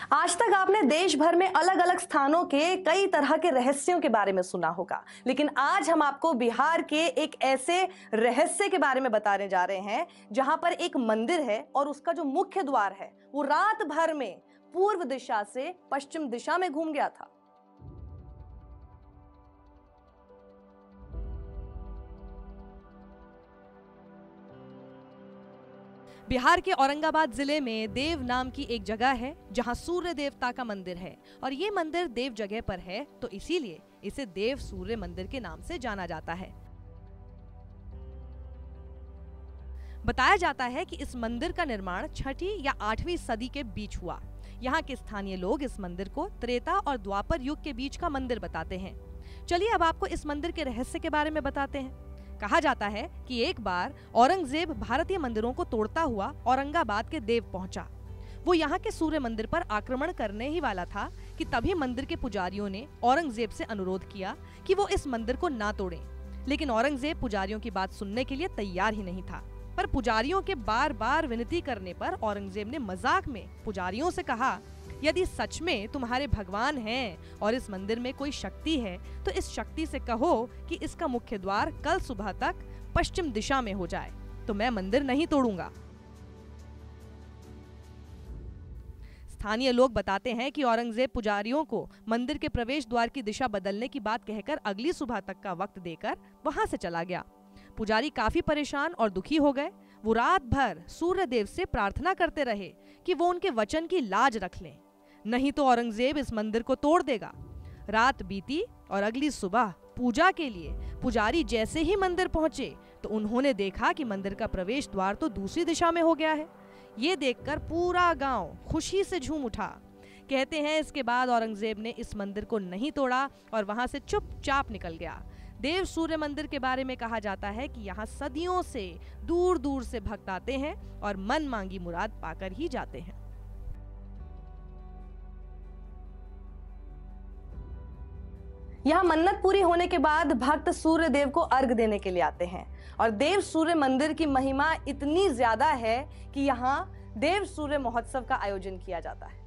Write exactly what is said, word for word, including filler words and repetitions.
आज तक आपने देश भर में अलग अलग स्थानों के कई तरह के रहस्यों के बारे में सुना होगा, लेकिन आज हम आपको बिहार के एक ऐसे रहस्य के बारे में बताने जा रहे हैं जहां पर एक मंदिर है और उसका जो मुख्य द्वार है वो रात भर में पूर्व दिशा से पश्चिम दिशा में घूम गया था। बिहार के औरंगाबाद जिले में देव नाम की एक जगह है जहां सूर्य देवता का मंदिर है और ये मंदिर देव जगह पर है, तो इसीलिए इसे देव सूर्य मंदिर के नाम से जाना जाता है। बताया जाता है कि इस मंदिर का निर्माण छठी या आठवीं सदी के बीच हुआ। यहाँ के स्थानीय लोग इस मंदिर को त्रेता और द्वापर युग के बीच का मंदिर बताते हैं। चलिए अब आपको इस मंदिर के रहस्य के बारे में बताते हैं। कहा जाता है कि एक बार औरंगजेब भारतीय मंदिरों को तोड़ता हुआ औरंगाबाद के देव पहुंचा। वो यहाँ के सूर्य मंदिर पर आक्रमण करने ही वाला था कि तभी मंदिर के पुजारियों ने औरंगजेब से अनुरोध किया कि वो इस मंदिर को ना तोड़ें। लेकिन औरंगजेब पुजारियों की बात सुनने के लिए तैयार ही नहीं था। पर पुजारियों के बार बार विनती करने पर औरंगजेब ने मजाक में पुजारियों से कहा, यदि सच में तुम्हारे भगवान हैं और इस मंदिर में कोई शक्ति है तो इस शक्ति से कहो कि इसका मुख्य द्वार कल सुबह तक पश्चिम दिशा में हो जाए, तो मैं मंदिर नहीं तोड़ूंगा। स्थानीय लोग बताते हैं कि औरंगजेब पुजारियों को मंदिर के प्रवेश द्वार की दिशा बदलने की बात कहकर अगली सुबह तक का वक्त देकर वहां से चला गया। पुजारी काफी परेशान और दुखी हो गए। वो रात भर सूर्य देव से प्रार्थना करते रहे कि वो उनके वचन की लाज रख लें, नहीं तो औरंगजेब इस मंदिर को तोड़ देगा। रात बीती और अगली सुबह पूजा के लिए पुजारी जैसे ही मंदिर पहुंचे तो उन्होंने देखा कि मंदिर का प्रवेश द्वार तो दूसरी दिशा में हो गया है। ये देखकर पूरा गांव खुशी से झूम उठा। कहते हैं इसके बाद औरंगजेब ने इस मंदिर को नहीं तोड़ा और वहां से चुपचाप निकल गया। देव सूर्य मंदिर के बारे में कहा जाता है कि यहाँ सदियों से दूर दूर से भक्त आते हैं और मन मांगी मुराद पाकर ही जाते हैं। यहाँ मन्नत पूरी होने के बाद भक्त सूर्य देव को अर्घ देने के लिए आते हैं और देव सूर्य मंदिर की महिमा इतनी ज्यादा है कि यहाँ देव सूर्य महोत्सव का आयोजन किया जाता है।